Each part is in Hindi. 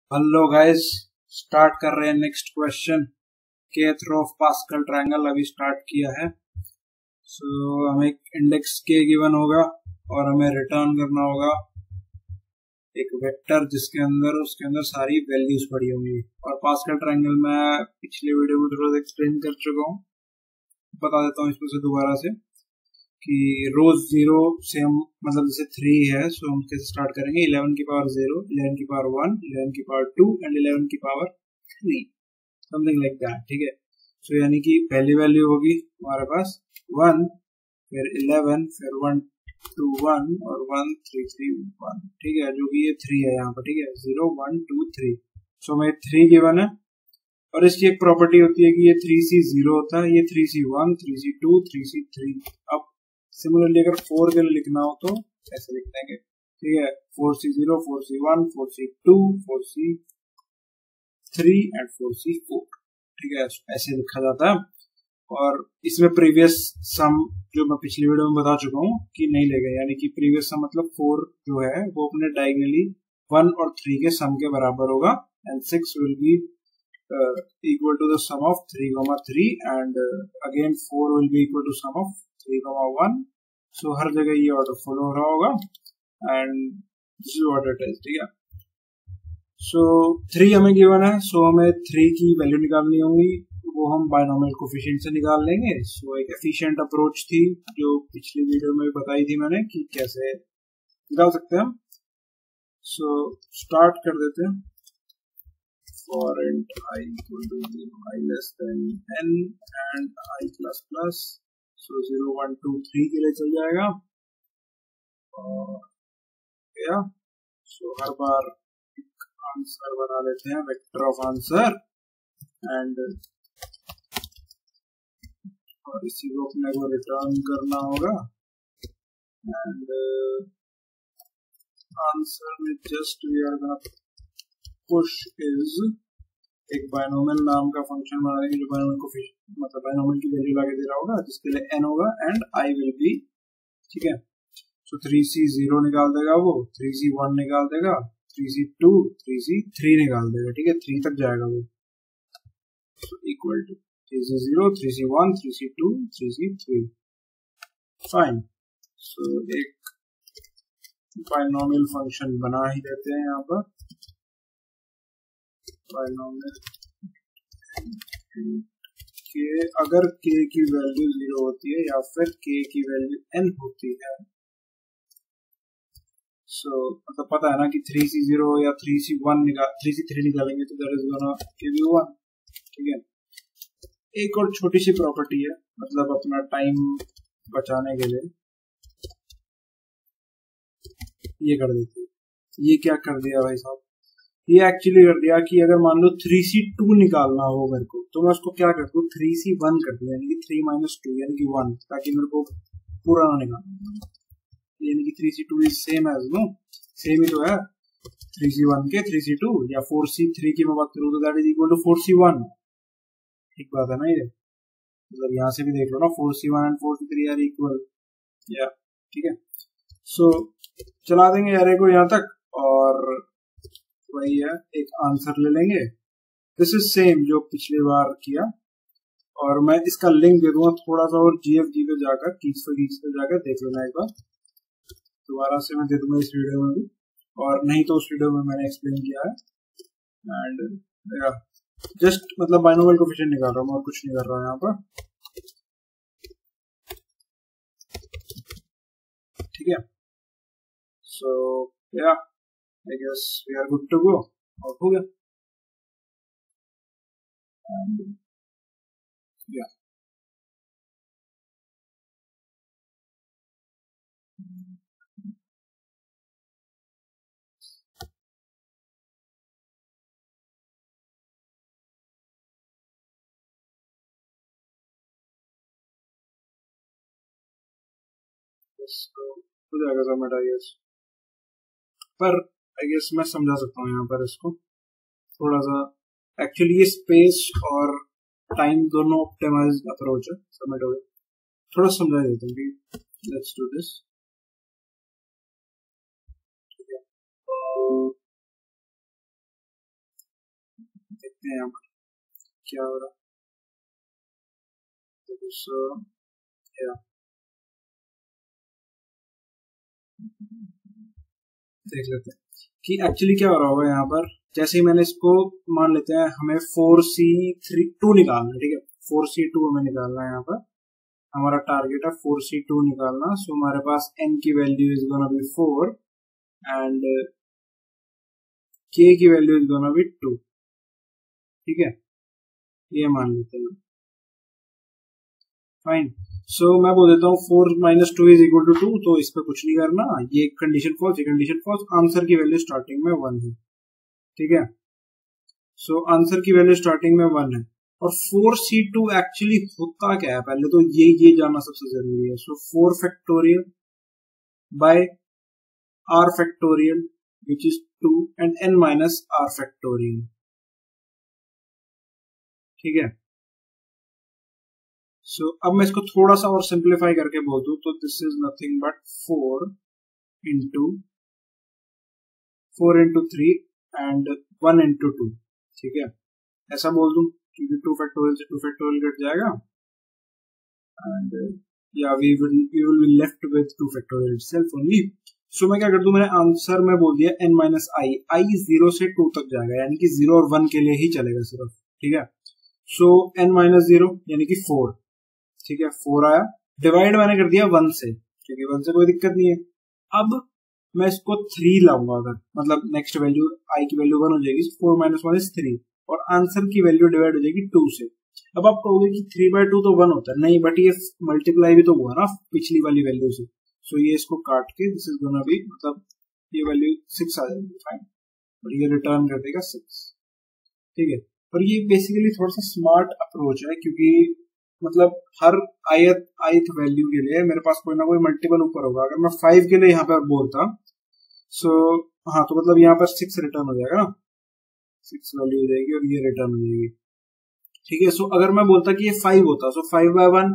हेलो गाइस, स्टार्ट कर रहे हैं next question. kth row of Pascal triangle अभी स्टार्ट किया है। हमें एक इंडेक्स के गिवन होगा और हमें रिटर्न करना होगा एक वेक्टर जिसके अंदर उसके अंदर सारी वैल्यूज पड़ी होंगी। और पास्कल ट्रायंगल मैं पिछले वीडियो में थोड़ा सा एक्सप्लेन कर चुका हूँ, बता देता हूँ इसमें से दोबारा से कि रोज जीरो से हम मतलब जैसे 3 है, सो हम कैसे स्टार्ट करेंगे 11 की पावर 0, 11 की पावर 1, 11 की पावर 2 एंड 11 की पावर 3, समथिंग लाइक दैट। ठीक है, सो यानी कि पहली वैल्यू होगी हमारे पास 1, फिर 11, फिर 1 2 1 और 1 3 3 1। ठीक है, जो कि ये 3 है यहाँ पर। ठीक है, 0 1 2 3। सो हमें 3 गिवन है और इसकी एक प्रॉपर्टी होती है कि ये 3C 0 होता है, ये 3C 1, 3C 2, 3C 3। अब सिमिलरली अगर 4 के लिए लिखना हो तो ऐसे लिख देंगे। ठीक है, 4C 0, 4C 1, 4C 2, 4C 3 and 4C 4। ठीक है, ऐसे लिखा जाता है। और इसमें प्रीवियस सम जो मैं पिछली वीडियो में बता चुका हूँ कि नहीं लेगा, यानी कि प्रीवियस सम मतलब 4 जो है वो अपने डायगोनली 1 और 3 के सम के बराबर होगा and 6 will be equal to the sum of 3, and again 4 will be equal to sum of 3, 1। so हर जगह ये ऑर्डर फॉलो हो रहा होगा and this is what it is. ठीक है, सो 3 हमें गिवन है, सो हमें 3 की वैल्यू निकालनी होगी, वो हम बायनोमियल कोफिशिएंट से निकाल लेंगे। सो एक एफिशिएंट अप्रोच थी जो पिछली वीडियो में बताई थी मैंने कि कैसे निकाल सकते हैं हम। सो स्टार्ट कर देते हैं। For int I equal to 0, I less than n and I plus plus, so 0 1 2 3 के लिए चल जाएगा। और क्या, सो हर बार एक आंसर बना लेते हैं, वेक्टर ऑफ आंसर, एंड और इसी को अपने को रिटर्न करना होगा एंड आंसर में just we are gonna push is एक बायनोमियल नाम का फंक्शन बना देंगे जो बायनोमियल को मतलब बायनोमियल की वैल्यू लाके दे रहा होगा, जिसके लिए n होगा एंड i विल बी। ठीक है, सो 3C 0 निकाल देगा, वो 3C 1 निकाल देगा, 3C 2, 3C 3 निकाल देगा। ठीक है, 3 तक जाएगा वो, so equal to 3C 0, 3C 1, 3C 2, 3C 3। Fine, so एक बायनोमियल फंक्शन बना ही देते हैं यहाँ पर। बायनोमियल के अगर k की वैल्यू 0 होती है या फिर k की वैल्यू n होती है, सो मतलब पता है ना कि 3C 0 या 3C 1 3C 3 निकालेंगे तो that is gonna give you 1। ठीक है, एक और छोटी सी प्रॉपर्टी है, मतलब अपना टाइम बचाने के लिए ये कर देते हैं। ये क्या कर दिया भाई साहब, ये एक्चुअली कर दिया कि अगर मान लो 3C 2 निकालना हो मेरे को, तो मैं उसको क्या करता हूँ 3C 1 कर दिया, यानी कि 3 minus 2 यानी कि 1, ताकि मेरे को पूरा ना निकालना, यानी कि 3C 2 is same as no, same ही तो है 3C 1 के 3C 2, या 4C 3 की मैं बात करूँ तो that is equal to 4C 1। ठीक बात है ना, ये मतलब यहाँ से भी देख लो ना, 4C 1 and 4C 3 are equal, या ठीक है। सो चला देंगे एरे को यहाँ तक और वही है, एक आंसर ले लेंगे। दिस इज सेम जो पिछली बार किया, और मैं इसका लिंक दे दूंगा थोड़ा सा, और GFG पे जाकर कीज पे जाकर देख लेना एक बार, दोबारा से मैं दे दूंगा इस वीडियो में भी, और नहीं तो उस वीडियो में मैंने एक्सप्लेन किया है। एंड जस्ट मतलब बायनोमियल कोफिशिएंट निकाल रहा हूँ और कुछ नहीं कर रहा हूँ यहाँ पर। ठीक है, सो या I guess we are good to go। और हो गया, and yeah, हो जाएगा सबमिट आई गेस। पर आई गेस मैं समझा सकता हूँ यहाँ पर इसको थोड़ा सा, एक्चुअली ये स्पेस और टाइम दोनों ऑप्टिमाइज अप्रोच है। सबमिट हो गया, थोड़ा समझा देता हूँ कि लेट्स डू दिस। देखते हैं यहाँ पर क्या हो रहा है। सो या देख लेते हैं कि एक्चुअली क्या हो रहा होगा यहाँ पर। जैसे ही मैंने इसको मान लेते हैं, हमें 4C2 निकालना है, ठीक है। 4C2 हमें निकालना है यहाँ पर, हमारा टारगेट है 4C2 निकालना। सो हमारे पास n की value is gonna be 4 and k की वैल्यू इज गोना बी 2, ठीक है। ये मान लेते हैं, फाइन। सो मैं बोल देता हूँ 4 - 2 इज इक्वल टू 2, तो इस पर कुछ नहीं करना, ये कंडीशन फॉल्स, ये कंडीशन फॉल्स। आंसर की वैल्यू स्टार्टिंग में 1 है, ठीक है। सो आंसर की वैल्यू स्टार्टिंग में 1 है। और 4C2 एक्चुअली होता क्या है, पहले तो ये जानना सबसे जरूरी है। So 4 factorial by r factorial which is 2 and n minus r factorial, ठीक है। सो अब मैं इसको थोड़ा सा और सिंप्लीफाई करके बोल दूं तो this is nothing but 4 into 3 and 1 into 2, ठीक है। ऐसा बोल दूं क्योंकि 2 फैक्टोरियल से 2 फैक्टोरियल कट जाएगा एंड या we will be left with 2 factorial itself only. So मैं क्या कर दूं, मैंने आंसर में बोल दिया n माइनस आई, आई 0 से 2 तक जाएगा, यानी कि 0 और 1 के लिए ही चलेगा सिर्फ, ठीक है। सो n माइनस 0 यानी कि 4, ठीक है। 4 आया, डिवाइड मैंने कर दिया 1 से, क्योंकि 1 से कोई दिक्कत नहीं है। अब मैं इसको 3 लाऊंगा, अगर मतलब नेक्स्ट वैल्यू आई की वैल्यू 1 हो जाएगी, 4 - 1 इज 3, और आंसर की वैल्यू डिवाइड हो जाएगी 2 से। अब आप कहोगे कि 3/2 तो 1 होता है, नहीं, बट ये मल्टीप्लाई भी तो हुआ ना पिछली वाली वैल्यू से। सो ये इसको काट के दिस इज गोना बी, मतलब ये वैल्यू 6 आ जाएगी, फाइन, और ये रिटर्न कर देगा 6, ठीक है। और ये बेसिकली थोड़ा सा स्मार्ट अप्रोच है, क्योंकि मतलब हर ith वैल्यू के लिए मेरे पास कोई ना कोई मल्टीपल ऊपर होगा। अगर मैं 5 के लिए यहाँ पर बोलता, सो हाँ, तो मतलब यहाँ पर 6 रिटर्न हो जाएगा ना, 6 वैल्यू हो जाएगी और ये रिटर्न हो जाएगी, ठीक है। सो अगर मैं बोलता कि ये 5 होता, सो 5/1,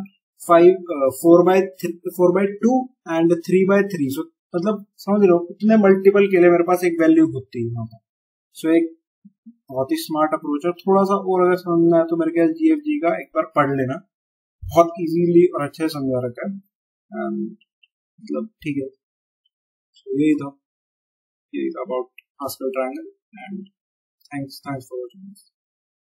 4/2 एंड 3/3, सो मतलब समझ रहे हो कितने मल्टीपल के लिए मेरे पास एक वैल्यू होती है यहाँ पर। सो एक बहुत ही स्मार्ट अप्रोच है। थोड़ा सा और अगर समझना है तो मेरे ख्याल GFG का एक बार पढ़ लेना, बहुत इजीली और अच्छे से समझा रखा है, मतलब ठीक है। So, यही था about Pascal triangle and thanks for watching.